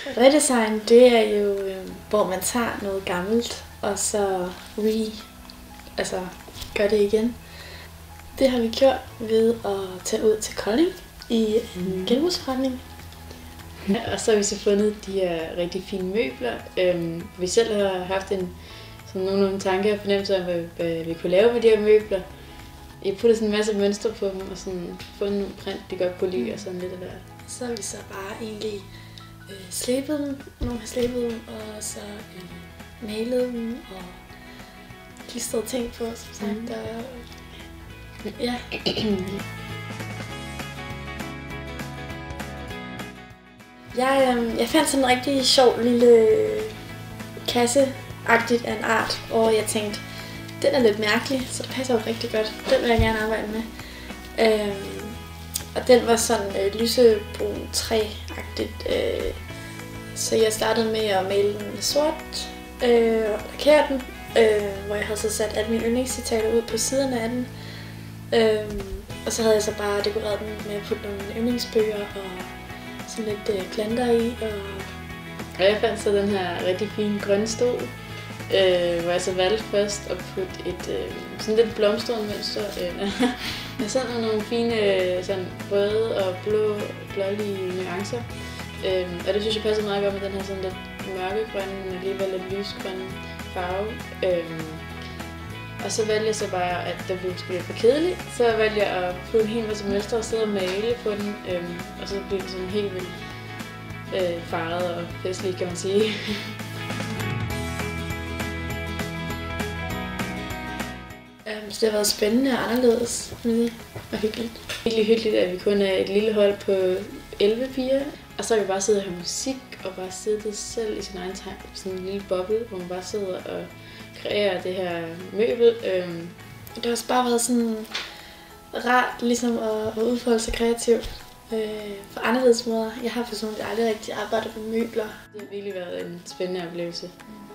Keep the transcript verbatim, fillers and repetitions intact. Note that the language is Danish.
Redesign, det er jo, øh, hvor man tager noget gammelt, og så re, altså gør det igen. Det har vi gjort ved at tage ud til Kolding i en genbrugsforretning. Ja, og så har vi så fundet de her rigtig fine møbler. Øhm, vi selv har haft en sådan nogenlunde tanke og fornemmelse af, hvad, hvad vi kunne lave med de her møbler. Jeg puttede sådan en masse mønstre på dem og sådan fundet nogle print, de godt kunne lide og sådan lidt af der. Så har vi så bare egentlig øh, slæbet dem, nogle har slæbet dem, og så øh, malet dem og klistret ting på, som sagt. Mm. Og, ja. Jeg, øh, jeg fandt sådan en rigtig sjov lille kasse-agtigt af en art, og jeg tænkte, den er lidt mærkelig, så det passer jo rigtig godt. Den vil jeg gerne arbejde med. Øhm, og den var sådan øh, lysebrun træ-agtigt. Øh, så jeg startede med at male den sort øh, og lakere den, øh, hvor jeg havde så sat alle mine yndlingscitater ud på siderne af den. Øh, og så havde jeg så bare dekoreret den med at putte nogle yndlingsbøger og sådan lidt øh, planter i. Og, og jeg fandt så den her rigtig fine grønne stol. Øh, hvor jeg så valgte først at putte et øh, sådan lidt blomstrende mønster øh, med sådan nogle fine sådan røde og blå, blålige nuancer. Øh, og det synes jeg passer meget godt med den her sådan lidt mørkegrønne, men alligevel lidt lysgrønne farve. Øh, og så valgte jeg så bare, at det blev lidt for kedeligt, så valgte jeg at putte en hel masse mønstre og sidde og male på den, øh, og så blev det sådan helt vildt øh, farvet og festligt, kan man sige. Så det har været spændende og anderledes og hyggeligt. Virkelig hyggeligt, at vi kun er et lille hold på elleve piger. Og så har vi bare siddet og høre musik og bare siddet selv i sin egen tegn, sådan en lille boble, hvor man bare sidder og kreerer det her møbel. Det har også bare været sådan rart ligesom at udfolde sig kreativt på anderledes måder. Jeg har personligt aldrig rigtig arbejdet med møbler. Det har virkelig været en spændende oplevelse.